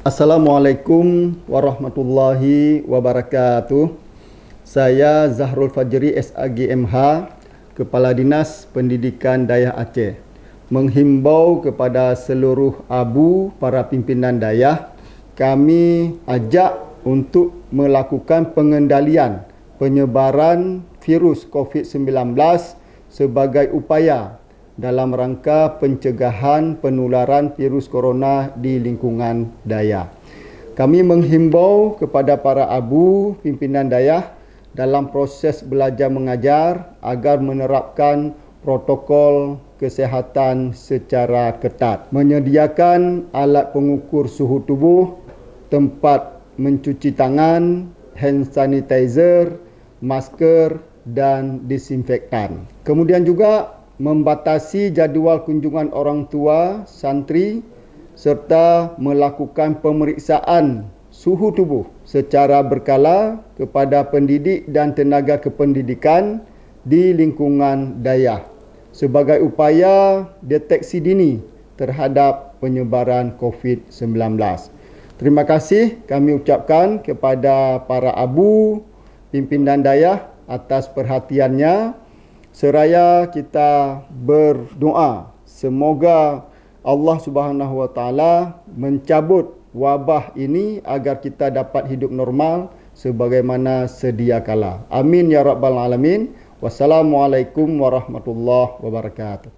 Assalamualaikum warahmatullahi wabarakatuh. Saya Zahrul Fajri SAGMH, Kepala Dinas Pendidikan Dayah Aceh, menghimbau kepada seluruh abu para pimpinan dayah, kami ajak untuk melakukan pengendalian penyebaran virus COVID-19 sebagai upaya dalam rangka pencegahan penularan virus corona di lingkungan dayah. Kami menghimbau kepada para abu pimpinan dayah dalam proses belajar mengajar agar menerapkan protokol kesihatan secara ketat, menyediakan alat pengukur suhu tubuh, tempat mencuci tangan, hand sanitizer, masker dan disinfektan. Kemudian juga membatasi jadual kunjungan orang tua, santri serta melakukan pemeriksaan suhu tubuh secara berkala kepada pendidik dan tenaga kependidikan di lingkungan dayah sebagai upaya deteksi dini terhadap penyebaran COVID-19. Terima kasih kami ucapkan kepada para abu pimpinan dayah atas perhatiannya. Seraya kita berdoa semoga Allah Subhanahu Wa Taala mencabut wabah ini agar kita dapat hidup normal sebagaimana sedia kala. Amin ya rabbal alamin. Wassalamualaikum warahmatullahi wabarakatuh.